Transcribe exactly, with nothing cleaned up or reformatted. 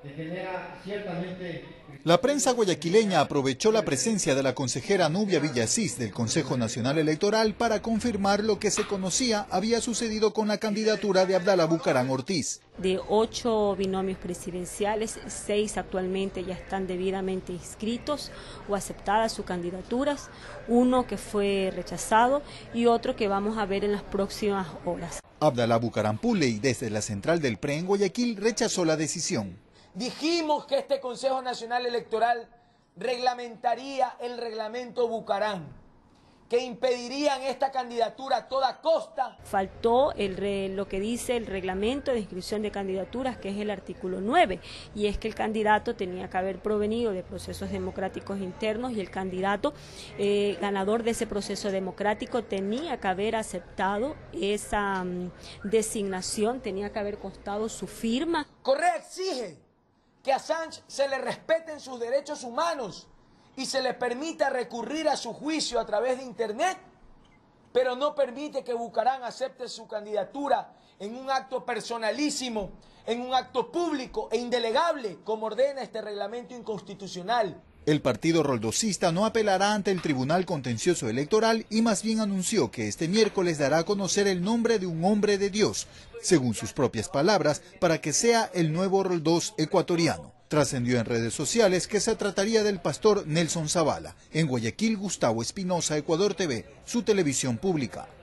genera ciertamente... La prensa guayaquileña aprovechó la presencia de la consejera Nubia Villasís del Consejo Nacional Electoral para confirmar lo que se conocía había sucedido con la candidatura de Abdalá Bucaram Ortiz. De ocho binomios presidenciales, seis actualmente ya están debidamente inscritos o aceptadas sus candidaturas, uno que fue rechazado y otro que vamos a ver en las próximas horas. Abdalá Bucaram Puley, desde la central del P R E en Guayaquil, rechazó la decisión. Dijimos que este Consejo Nacional Electoral reglamentaría el reglamento Bucaram, que impedirían esta candidatura a toda costa. Faltó el re, lo que dice el reglamento de inscripción de candidaturas, que es el artículo nueve, y es que el candidato tenía que haber provenido de procesos democráticos internos y el candidato eh, ganador de ese proceso democrático tenía que haber aceptado esa um, designación, tenía que haber constado su firma. Correa exige que a Sánchez se le respeten sus derechos humanos y se le permita recurrir a su juicio a través de internet, pero no permite que Bucaram acepte su candidatura en un acto personalísimo, en un acto público e indelegable, como ordena este reglamento inconstitucional. El partido roldosista no apelará ante el Tribunal Contencioso Electoral y más bien anunció que este miércoles dará a conocer el nombre de un hombre de Dios, según sus propias palabras, para que sea el nuevo Roldós ecuatoriano. Trascendió en redes sociales que se trataría del pastor Nelson Zavala. En Guayaquil, Gustavo Espinosa, Ecuador T V, su televisión pública.